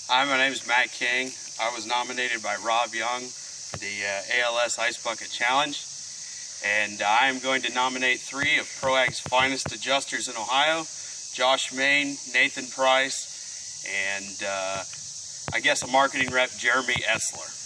Hi, my name is Matt King. I was nominated by Rob Young for the ALS Ice Bucket Challenge, and I am going to nominate 3 of ProAg's finest adjusters in Ohio: Josh Main, Nathan Price, and I guess a marketing rep, Jeremy Essler.